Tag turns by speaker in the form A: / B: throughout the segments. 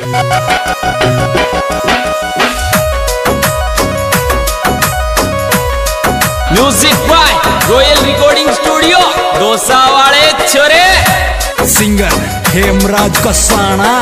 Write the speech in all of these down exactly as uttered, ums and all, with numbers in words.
A: Music by royal recording studio Dosa वाले छोरे।
B: Singer Hemraj Kasana.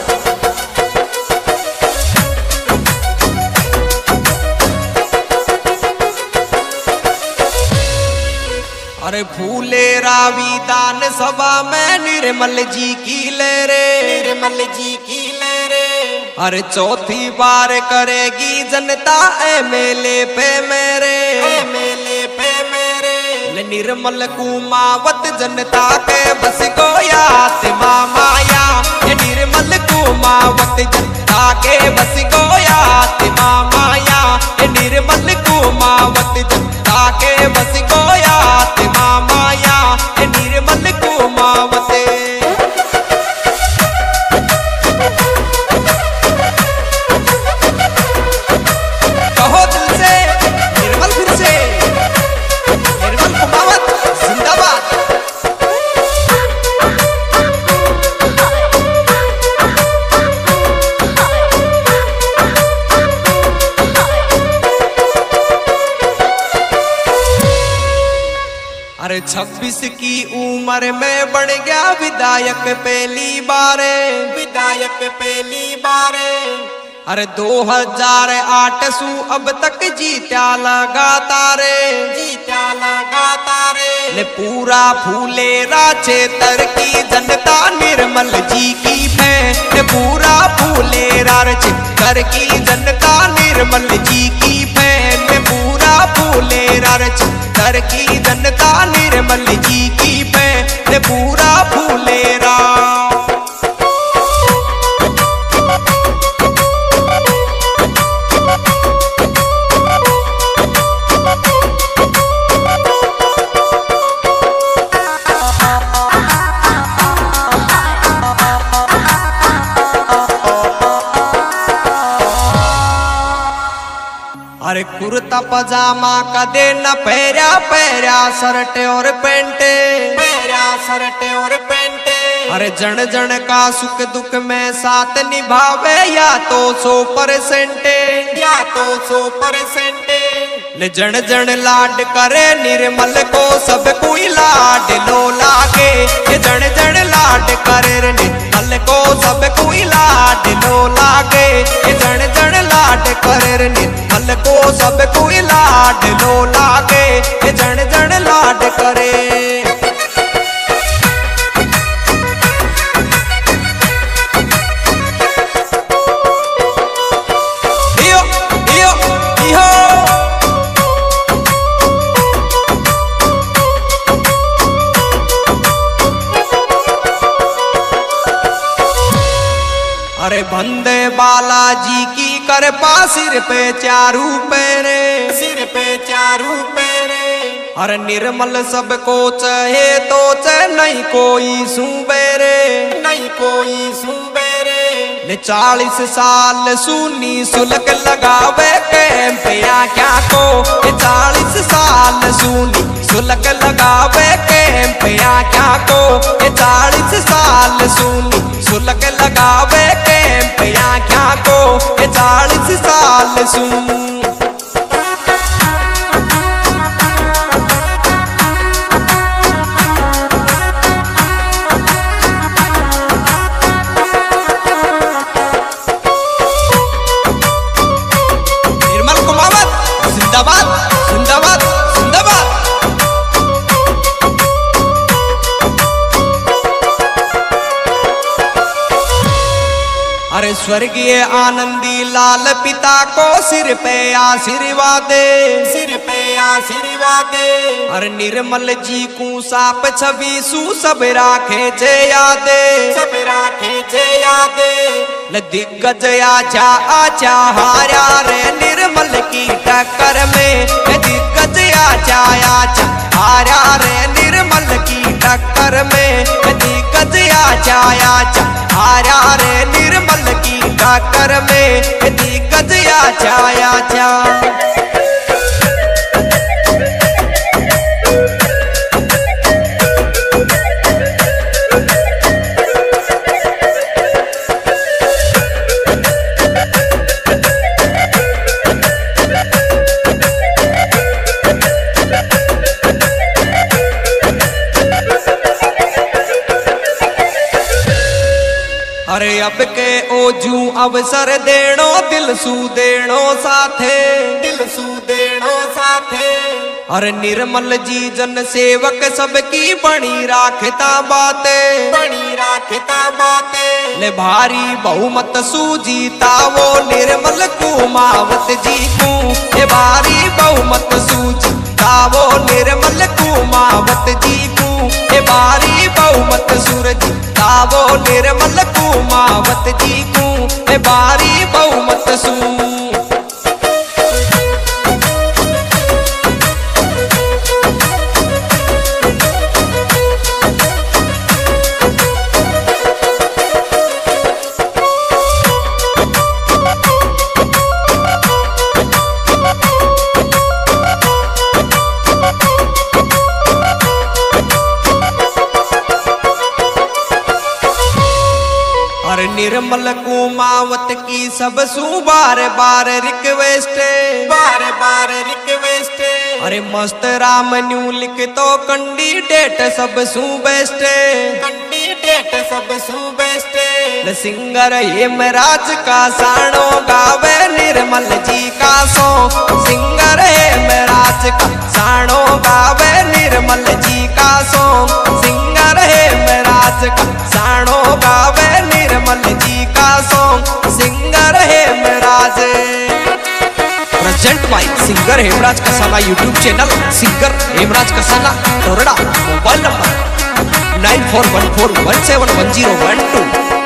C: अरे फूले रावी दान सभा में निर्मल जी की ले रे, निर्मल जी की ले रे। अरे चौथी बार करेगी जनता एमएलए पे मेरे, एमएलए पे मेरे। निर्मल कुमावत जनता के बस गोया तिमा माया, ये निर्मल कुमावत जनता के बस गोया तिमा माया, ये निर्मल कुमावत जनता के बस गोया तिमा माया, ये निर्मल कुमावते। कहो दिल से निर्मल फिर से, निर्मल कुमावत जिंदाबाद। अरे छब्बीस की उम्र में बन गया विधायक पहली बारे, विधायक पहली बारे। अरे दो हजार आठ सू अब तक जीत्या लगातारे, जीत्या लगातारे। ले पूरा फूलेरा क्षेत्र की जनता निर्मल जी की है, ले पूरा फूलेरा क्षेत्र की जनता निर्मल जी की है, ले पूरा फूलेरा क्षेत्र की जनता निर्मल जी की है, ले पूरा फूलेरा। अरे कुर्ता पजामा कदे न पहरा, पहरा शर्ट और पेंट, पहरा शर्ट और पेंट। अरे जन जन का सुख दुख में साथ निभावे या तो सौ परसेंट, या तो सौ परसेंट। ले जन जन लाड करे निर्मल को सब कोई लाड लो लागे, ये जन जन लाड करे निर्मल को सब कोई लाड लो लागे, ये जन जन लाड करे निर्मल को सब कोई लाड लो लागे, ये जन जन लाड करे। इयो इयो इहो अरे बंदे बालाजी की कृपा सिर पे चारू पैरे, सिर पे चारू पैरे। अरे निर्मल सबको चाहे तो चाहे नहीं कोई सुबेरे, नहीं कोई सुबेरे। ले चालीस साल सुनी सुलग लगावे कैंप या क्या को, ये चालीस साल सुनी सुलग लगावे कैंप या क्या को, ये चालीस साल सुनी सुलग लगावे कैंप या क्या को, ये चालीस साल सुन। निर्मल कुमावत जिंदाबाद, जिंदाबाद, जिंदाबाद। अरे स्वर्गीय आनंदी लाल पिता को सिर पे आशीर्वाद, सिर पे आशीर्वाद। अरे निर्मल जी को साप छवि सु सब राखे जे याद, सब राखे जे याद। ल दिग्गज आचा आचा हारा रे निर्मल की टक्कर में, दिग्गज आचा आचा हारा रे निर्मल की टक्कर में, दिग्गज आचा आचा हारा रे निर्मल की टक्कर में, दिग्गज आचा आचा। रब के ओजू अवसर देणो दिल सू देणो साथे दिल सू देणो साथे। अरे निर्मल जी जन सेवक सबकी बणी राखता बातें बणी राखता बातें। ले भारी बहुमत सू जीता वो निर्मल कुमावत जी को। ले भारी बहुमत सू जीता वो निर्मल कुमावत जी को। ले भारी बहुमत सुर जीता वो निर्मल कुमावत जी को। ले भारी बहुमत सू। निर्मल कुमावत की सब सू बार बार रिक्वेस्ट बार बार रिक्वेस्ट। अरे मस्त राम न्यू लिख तो कैंडिडेट सब सू बेस्ट कैंडिडेट सब सू बेस्ट। सिंगर हेमराज का साणो गावे निर्मल जी का सो। सिंगर हेमराज का साणो गावे निर्मल जी का सो। सिंगर हेमराज का साणो गावे निर्मल जी का song. Singer Hemraj present by singer Hemraj Kasana YouTube channel singer Hemraj Kasana Torda. Mobile number nine four one four one seven one zero one to.